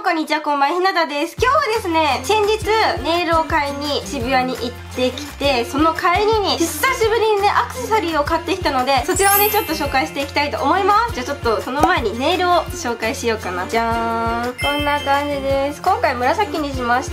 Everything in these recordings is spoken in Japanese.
こんにちは、こんばんは、ひなたです。今日はですね、先日ネイルを買いに渋谷に行ってきて、その帰りに久しぶりにねアクセサリーを買ってきたので、そちらをねちょっと紹介していきたいと思います。じゃあちょっとその前にネイルを紹介しようかな。じゃーん、こんな感じです。今回紫にしました。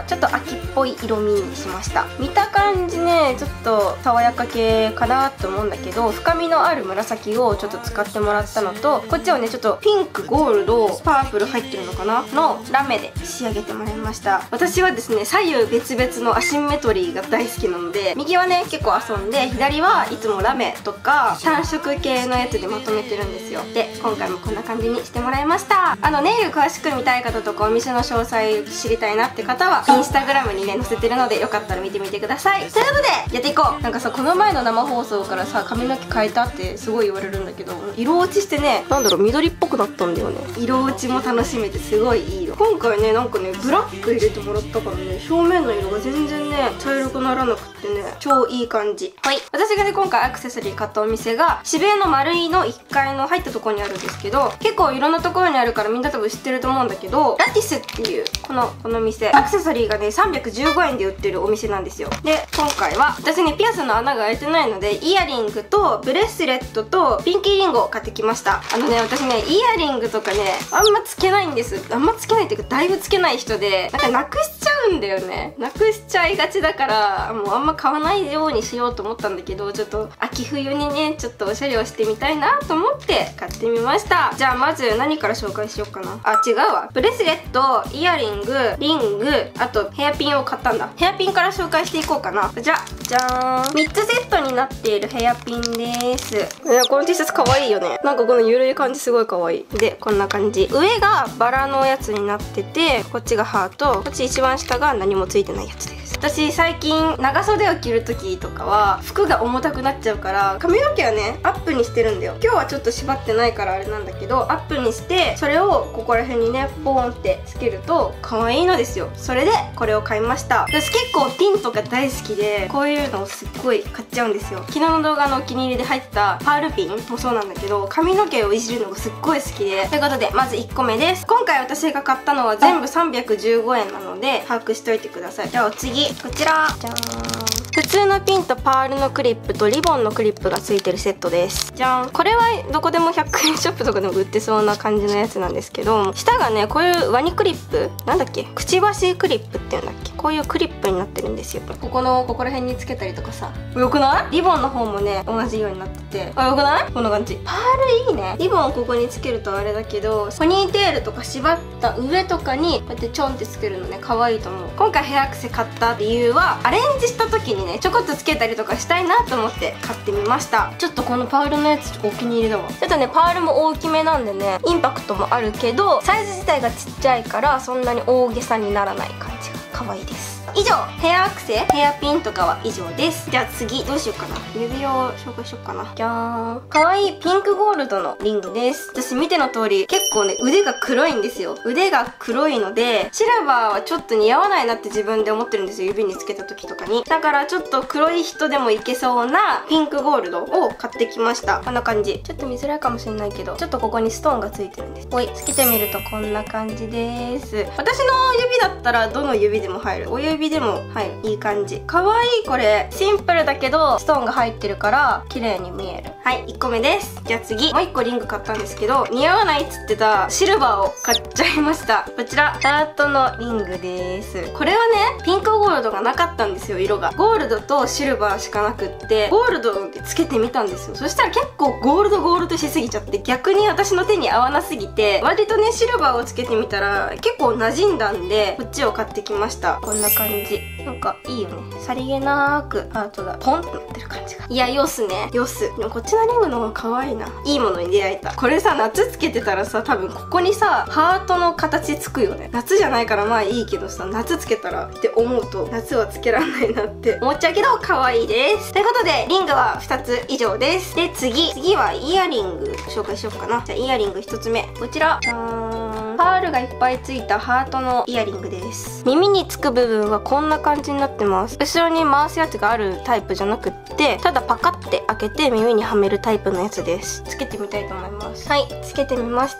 ちょっと秋っぽい色味にしました。見た感じね、ちょっと爽やか系かなと思うんだけど、深みのある紫をちょっと使ってもらったのと、こっちはねちょっとピンク、ゴールド、パープル入ってるのかなのラメで仕上げてもらいました。私はですね、左右別々のアシンメトリーが大好きなので、右はね結構遊んで、左はいつもラメとか単色系のやつでまとめてるんですよ。で今回もこんな感じにしてもらいました。ネイル詳しく見たい方とかお店の詳細知りたいなって方はインスタグラムにね載せてるので、よかったら見てみてください。ということでやっていこう。なんかさ、この前の生放送からさ、髪の毛変えたってすごい言われるんだけど、色落ちしてね、なんだろう、緑っぽくなったんだよね。色落ちも楽しめてすごいいい色。今回ねなんかねブラック入れてもらったからね、表面の色が全然ね茶色くならなくってね、超いい感じ。はい、私がね今回アクセサリー買ったお店が渋谷の丸井の1階の入ったところにあるんですけど、結構いろんなところにあるからみんな多分知ってると思うんだけど、ラティスっていうこの店、アクセサリーがね315円で売ってるお店なんですよ。で今回は私ねピアスの穴が開いてないので、イヤリングとブレスレットとピンキーリンゴを買ってきました。私ねイヤリングとかねあんまつけないんです。あんまつけないっていうかだいぶつけない人で、なんかなくしちゃうんだよね。なくしちゃいがちだから、もうあんま買わないようにしようと思ったんだけど、ちょっと秋冬にねちょっとおしゃれをしてみたいなと思って買ってみました。じゃあまず何から紹介しようかな。あ、違うわ。ブレスレット、イヤリング、リング、あとヘアピンを買ったんだ。ヘアピンから紹介していこうかな。じゃーん、3つセットになっているヘアピンです。この T シャツかわいいよね。なんかこのゆるい感じすごいかわいい。でこんな感じ、上がバラのやつになってて、こっちがハート、こっち一番下が何もついてないやつです。私最近長袖を着る時とかは服が重たくなっちゃうから、髪の毛はねアップにしてるんだよ。今日はちょっと縛ってないからあれなんだけど、アップにしてそれをここら辺にねポーンってつけると可愛いのですよ。それでこれを買いました。私結構ピンとか大好きで、こういうのをすっごい買っちゃうんですよ。昨日の動画のお気に入りで入ってたパールピンもそうなんだけど、髪の毛をいじるのがすっごい好きで。ということでまず1個目です。今回私が買ったのは全部315円なので把握しといてください。じゃあお次、こちらじゃーん、普通のピンとパールのクリップとリボンのクリップがついてるセットです。じゃん。これはどこでも100円ショップとかでも売ってそうな感じのやつなんですけど、下がねこういうワニクリップ、なんだっけ、くちばしクリップっていうんだっけ、こういうクリップになってるんですよ。ここら辺につけたりとかさ、よくない？リボンの方もね同じようになってて、あ、よくない？こんな感じ。パールいいね。リボンここにつけるとあれだけど、ポニーテールとか縛った上とかにこうやってちょんってつけるのね、可愛いと思う。今回ヘアアクセ買った理由は、アレンジした時にねちょこっとつけたりとかしたいなと思って買ってみました。ちょっとこのパールのやつお気に入りだわ。ちょっとねパールも大きめなんでねインパクトもあるけど、サイズ自体がちっちゃいからそんなに大げさにならない感じが可愛いです。以上、ヘアアクセ、ヘアピンとかは以上です。じゃあ次どうしようかな。指輪を紹介しようかな。じゃーん、可愛いピンクゴールドのリングです。私見ての通り結構ね腕が黒いんですよ。腕が黒いのでシルバーはちょっと似合わないなって自分で思ってるんですよ、指につけた時とかに。だからちょっと黒い人でもいけそうなピンクゴールドを買ってきました。こんな感じ。ちょっと見づらいかもしれないけど、ちょっとここにストーンがついてるんです。ほい、つけてみるとこんな感じです。私の指だったらどの指でも入る、親指でも入る。いい感じ。かわいい。これシンプルだけどストーンが入ってるから綺麗に見える。はい、1個目です。じゃあ次、もう1個リング買ったんですけど、似合わないっつってたシルバーを買っちゃいました。こちらハートのリングです。これはねピンクゴールドがなかったんですよ。色がゴールドとシルバーしかなくって、ゴールドでつけてみたんですよ。そしたら結構ゴールドしすぎちゃって、逆に私の手に合わなすぎて、割とねシルバーをつけてみたら結構馴染んだんで、こっちを買ってきました。こんな感じ。なんかいいよね。さりげなーくハートがポンってなってる感じが。いや、ヨスね、ヨス。でもこっちのリングの方が可愛いな。いいものに出会えた。これさ、夏つけてたらさ、多分ここにさハートの形つくよね。夏じゃないからまあいいけどさ、夏つけたらって思うと夏はつけられないなって思っちゃうけど可愛いです。ということでリングは2つ以上です。で次はイヤリング紹介しようかな。じゃあイヤリング1つ目、こちら。パパールがいっぱいついたハートのイヤリングです。耳につく部分はこんな感じになってます。後ろに回すやつがあるタイプじゃなくって、ただパカって開けて耳にはめるタイプのやつです。つけてみたいと思います。はい、つけてみました。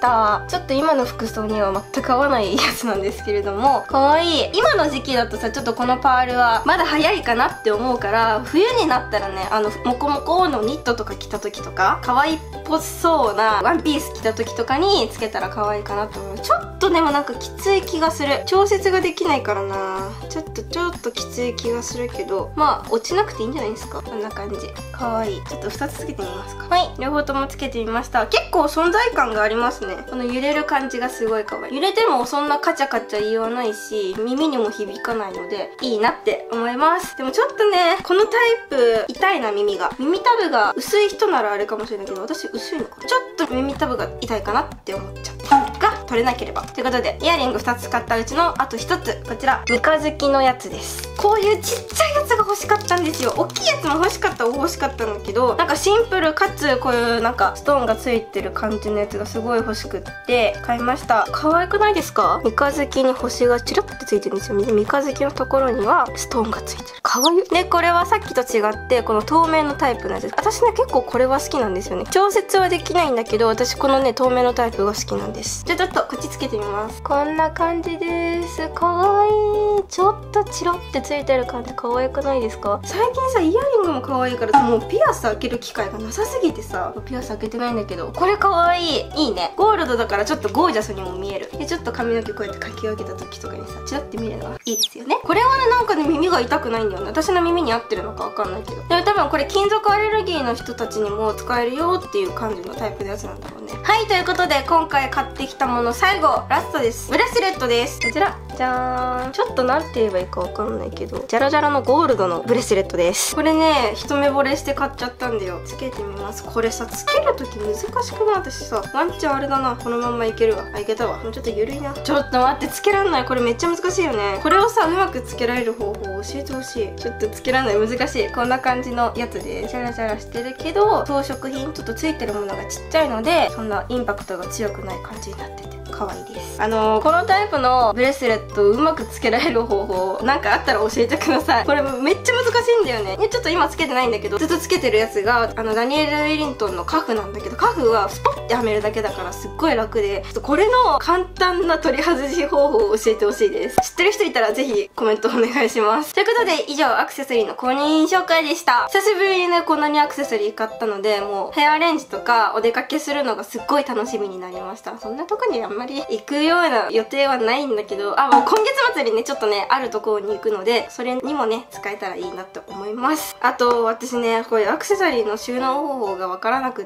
ちょっと今の服装には全く合わないやつなんですけれども、かわいい。今の時期だとさ、ちょっとこのパールはまだ早いかなって思うから、冬になったらね、モコモコのニットとか着た時とか、可愛いっぽそうなワンピース着た時とかにつけたら可愛いかなと思う。ちょっとでもなんかきつい気がする。調節ができないからな。ちょっときつい気がするけど、まあ落ちなくていいんじゃないですか。こんな感じ。可愛い。ちょっと2つつけてみますか。はい、両方ともつけてみました。結構存在感がありますね。この揺れる感じがすごい可愛い。揺れてもそんなカチャカチャ言わないし、耳にも響かないのでいいなって思います。でもちょっとね、このタイプ痛いな、耳が。耳たぶが薄い人ならあれかもしれないけど、私薄いのかな。ちょっと耳たぶが痛いかなって思っちゃったが、取れなければということで、イヤリング2つ買ったうちのあと1つ、こちら三日月のやつです。こういうちっちゃいやつが欲しかったんですよ。大きいやつも欲しかったんだけど、なんかシンプルかつこういうなんかストーンがついてる感じのやつがすごい欲しくって買いました。可愛くないですか？三日月に星がチラッとついてるんですよ。三日月のところにはストーンがついてる。可愛い。でこれはさっきと違ってこの透明のタイプのやつです。私ね、結構これは好きなんですよね。調節はできないんだけど、私このね透明のタイプが好きなんです。じゃあちょっとこっちつけてみます。こんな感じです。可愛い。ちょっとチロってついてる感じ可愛くないですか？最近さ、イヤリングも可愛いからさ、もうピアス開ける機会がなさすぎてさ、ピアス開けてないんだけど、これ可愛い。いいね。ゴールドだからちょっとゴージャスにも見える。でちょっと髪の毛こうやってかき分けた時とかにさ、チラって見えるのがいいですよね。これはね、なんかね、耳が痛くないんだよね。私の耳に合ってるのかわかんないけど、でも多分これ金属アレルギーの人たちにも使えるよっていう感じのタイプのやつなんだろうね。はい、ということで今回買ってきたもの、最後ラストです。ブレスレットです。こちらじゃーん。ちょっとなんて言えばいいかわかんないけど、ジャラジャラのゴールドのブレスレットです。これね、一目惚れして買っちゃったんだよ。つけてみます。これさ、つけるとき難しくない？私さ、ワンチャンあれだな、このまんまいけるわ。あ、いけたわ。もうちょっと緩いな。ちょっと待って、つけらんない。これめっちゃ難しいよね。これをさ、うまくつけられる方法を教えてほしい。ちょっとつけらんない、難しい。こんな感じのやつでジャラジャラしてるけど、装飾品ちょっとついてるものがちっちゃいので、そんなインパクトが強くない感じになってて可愛いです。このタイプのブレスレットをうまくつけられる方法なんかあったら教えてください。これめっちゃ難しいんだよね。ちょっと今つけてないんだけど、ずっとつけてるやつがダニエル・ウィリントンのカフなんだけど、カフはスポッてはめるだけだからすっごい楽で、ちょっとこれの簡単な取り外し方法を教えてほしいです。知ってる人いたらぜひコメントお願いします。ということで以上、アクセサリーの購入品紹介でした。久しぶりにね、こんなにアクセサリー買ったので、もうヘアアレンジとかお出かけするのがすっごい楽しみになりました。そんなとこにあんまり行くような予定はないんだけど、もう今月末にね、ちょっとね、あるところに行くので、それにもね、使えたらいいなと思います。あと、私ね、こういうアクセサリーの収納方法がわからなくって、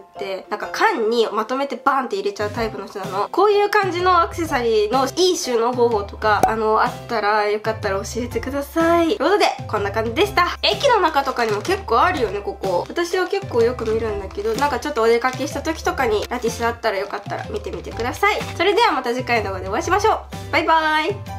なんか缶にまとめてバーンって入れちゃうタイプの人なの。こういう感じのアクセサリーのいい収納方法とか、あったらよかったら教えてください。ということで、こんな感じでした。駅の中とかにも結構あるよね、ここ。私は結構よく見るんだけど、なんかちょっとお出かけした時とかにラティスあったらよかったら見てみてください。それではまた次回の動画でお会いしましょう。バイバーイ。